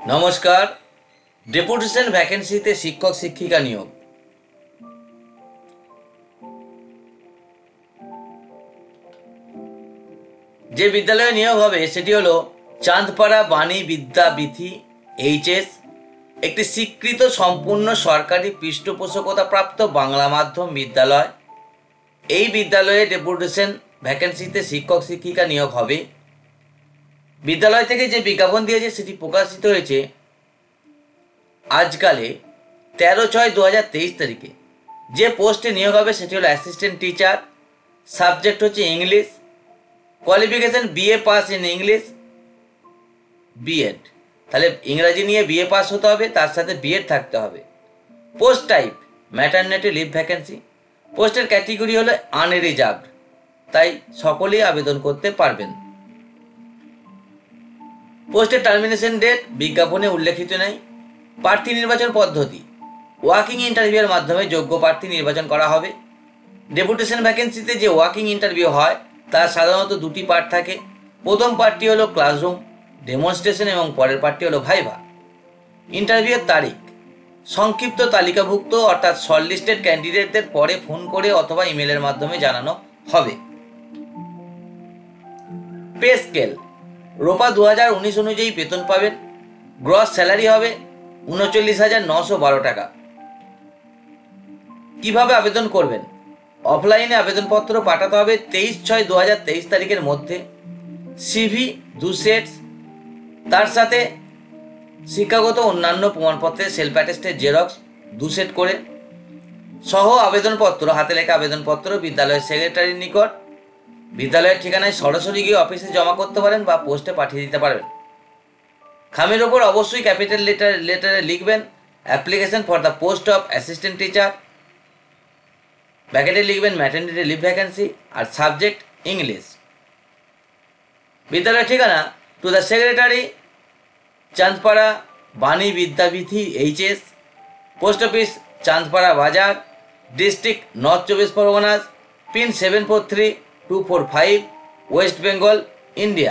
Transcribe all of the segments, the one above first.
নমস্কার। ডেপুটেশন ভ্যাকেন্সিতে শিক্ষক শিক্ষিকা নিয়োগ। যে বিদ্যালয়ে নিয়োগ হবে সেটি হলো চাঁদপাড়া বাণী বিদ্যাবিথি এইচএস, একটি স্বীকৃত সম্পূর্ণ সরকারি পৃষ্ঠপোষকতাপ্রাপ্ত বাংলা মাধ্যম বিদ্যালয়। এই বিদ্যালয়ে ডেপুটেশন ভ্যাকেন্সিতে শিক্ষক শিক্ষিকা নিয়োগ হবে। বিদ্যালয় থেকে যে বিজ্ঞাপন দিয়েছে সেটি প্রকাশিত হয়েছে আজকালে 13/6/2023 তারিখে। যে পোস্টে নিয়োগ হবে সেটি হলো অ্যাসিস্ট্যান্ট টিচার। সাবজেক্ট হচ্ছে English. Qualification BA pass in English, BEd. তাহলে ইংরাজি নিয়ে বিএ পাস হতে হবে, তার সাথে বিএড থাকতে হবে। Post type maternity leave vacancy. পোস্টের ক্যাটেগরি হলো আনরিজার্ভড, তাই সকলেই আবেদন করতে পারবেন। পোস্টের টার্মিনেশন ডেট বিজ্ঞাপনে উল্লেখিত নেই। প্রার্থী নির্বাচন পদ্ধতি ওয়াকিং ইন্টারভিউয়ের মাধ্যমে যোগ্য প্রার্থী নির্বাচন করা হবে। ডেপুটেশন ভ্যাকেন্সিতে যে ওয়াকিং ইন্টারভিউ হয় তার সাধারণত দুটি পার্ট থাকে। প্রথম পার্টটি হলো ক্লাসরুম ডেমনস্ট্রেশন এবং পরের পার্টটি হলো ভাইভা। ইন্টারভিউয়ের তারিখ সংক্ষিপ্ত তালিকাভুক্ত অর্থাৎ শর্টলিস্টেড ক্যান্ডিডেটদের পরে ফোন করে অথবা ইমেলের মাধ্যমে জানানো হবে। পে স্কেল রোপা 2019 অনুযায়ী বেতন পাবেন। গ্রস স্যালারি হবে 39,912 টাকা। কিভাবে আবেদন করবেন? অফলাইনে আবেদনপত্র পাঠাতে হবে 23/6/2023 তারিখের মধ্যে। সিভি 2 সেটস, তার সাথে শিক্ষাগত অন্যান্য প্রমাণপত্রের সেলফ অ্যাটেস্টেড জেরক্স 2 সেট করে সহ আবেদনপত্র, হাতে লেখা আবেদনপত্র বিদ্যালয়ের সেক্রেটারির নিকট বিদ্যালয়ের ঠিকানায় সরাসরি গিয়ে অফিসে জমা করতে পারেন বা পোস্টে পাঠিয়ে দিতে পারবেন। খামের ওপর অবশ্যই ক্যাপিটাল লেটারে লিখবেন application for the post of assistant teacher, ব্র্যাকেটে লিখবেন ম্যাটারনিটি লিভ ভ্যাকেন্সি আর সাবজেক্ট ইংলিশ। বিদ্যালয়ের ঠিকানা to the secretary, Chandpara Bani Vidyabithi HS, post office Chandpara Bazar, district north 24 Parganas, pin 743245, West Bengal, India.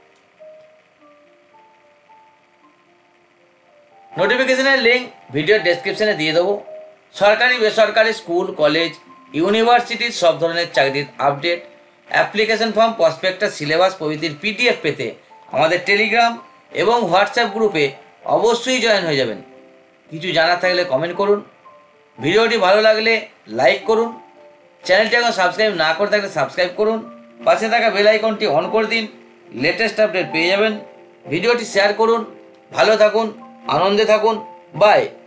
নোটিফিকেশনের লিঙ্ক ভিডিওর ডেসক্রিপশনে দিয়ে দেবো। সরকারি বেসরকারি স্কুল কলেজ ইউনিভার্সিটির সব ধরনের চাকরির update, application form, prospectus, syllabus প্রভৃতির পিডিএফ পেতে আমাদের টেলিগ্রাম এবং হোয়াটসঅ্যাপ গ্রুপে অবশ্যই জয়েন হয়ে যাবেন। কিছু জানার থাকলে কমেন্ট করুন। ভিডিওটি ভালো লাগলে লাইক করুন। চ্যানেলটি এখন সাবস্ক্রাইব না করে থাকলে সাবস্ক্রাইব করুন। পাশে থাকা বেল আইকনটি অন করে দিন, লেটেস্ট আপডেট পেয়ে যাবেন। ভিডিওটি শেয়ার করুন। ভালো থাকুন, আনন্দে থাকুন। বাই।